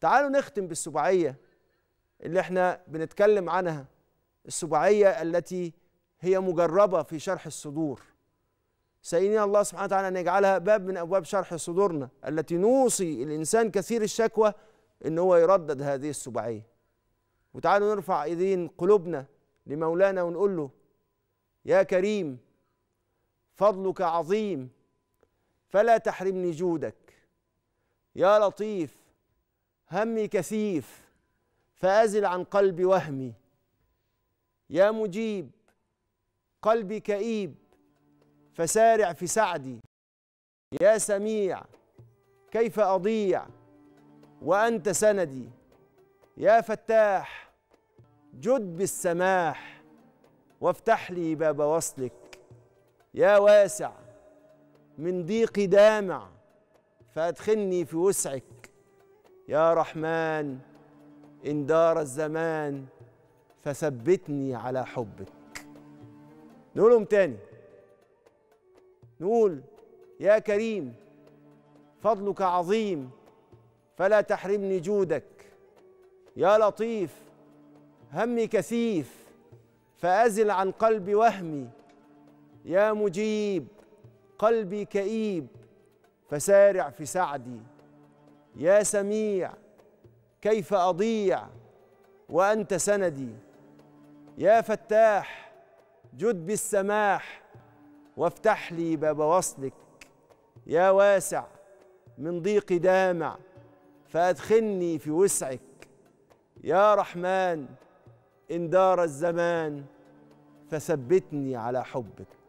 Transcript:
تعالوا نختم بالسباعية اللي احنا بنتكلم عنها، السباعية التي هي مجربة في شرح الصدور. سألني الله سبحانه وتعالى أن يجعلها باب من أبواب شرح صدورنا التي نوصي الإنسان كثير الشكوى أن هو يردد هذه السباعية. وتعالوا نرفع إيدين قلوبنا لمولانا ونقول له: يا كريم فضلك عظيم فلا تحرمني جودك، يا لطيف همي كثيف فأزل عن قلبي وهمي، يا مجيب قلبي كئيب فسارع في سعدي، يا سميع كيف أضيع وأنت سندي، يا فتاح جد بالسماح وافتح لي باب وصلك، يا واسع من ضيقي دامع فأدخلني في وسعك، يا رحمن إن دار الزمان فثبتني على حبك. نقولهم تاني، نقول: يا كريم فضلك عظيم فلا تحرمني جودك، يا لطيف همي كثيف فأزل عن قلبي وهمي، يا مجيب قلبي كئيب فسارع في سعدي، يا سميع كيف أضيع وأنت سندي، يا فتاح جد بالسماح وافتح لي باب وصلك، يا واسع من ضيقي دامع فأدخلني في وسعك، يا رحمن إن دار الزمان فثبتني على حبك.